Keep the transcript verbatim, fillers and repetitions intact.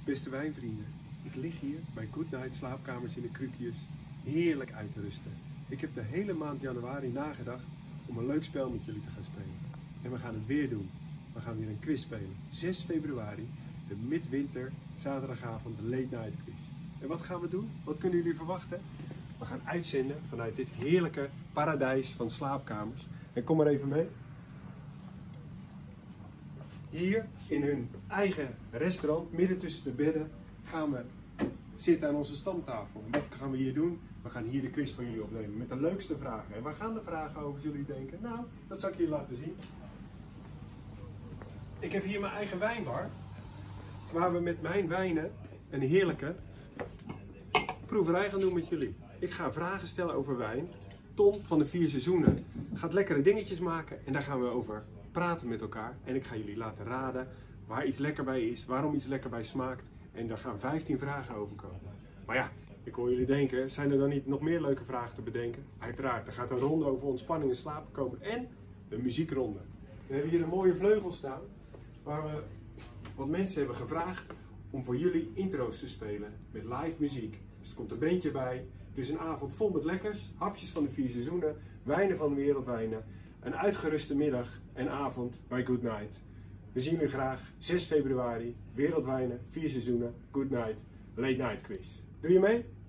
Beste wijnvrienden, ik lig hier bij Goodnight slaapkamers in de Krukius heerlijk uit te rusten. Ik heb de hele maand januari nagedacht om een leuk spel met jullie te gaan spelen. En we gaan het weer doen. We gaan weer een quiz spelen. zes februari, de midwinter zaterdagavond de Late Night Quiz. En wat gaan we doen? Wat kunnen jullie verwachten? We gaan uitzenden vanuit dit heerlijke paradijs van slaapkamers. En kom maar even mee. Hier in hun eigen restaurant, midden tussen de bedden, gaan we zitten aan onze stamtafel. En wat gaan we hier doen? We gaan hier de quiz van jullie opnemen met de leukste vragen. En waar gaan de vragen over, zullen jullie denken? Nou, dat zal ik jullie laten zien. Ik heb hier mijn eigen wijnbar, waar we met mijn wijnen een heerlijke proeverij gaan doen met jullie. Ik ga vragen stellen over wijn. Tom van de Vier Seizoenen gaat lekkere dingetjes maken en daar gaan we over praten met elkaar. En ik ga jullie laten raden waar iets lekker bij is, waarom iets lekker bij smaakt. En daar gaan vijftien vragen over komen. Maar ja, ik hoor jullie denken, zijn er dan niet nog meer leuke vragen te bedenken? Uiteraard, er gaat een ronde over ontspanning en slapen komen en een muziekronde. We hebben hier een mooie vleugel staan, waar we wat mensen hebben gevraagd om voor jullie intro's te spelen met live muziek. Dus er komt een beentje bij. Dus een avond vol met lekkers, hapjes van de Vier Seizoenen, wijnen van de wereldwijnen, een uitgeruste middag en avond bij Goodnight. We zien u graag zes februari, wereldwijnen, Vier Seizoenen, Goodnight, Late Night Quiz. Doe je mee?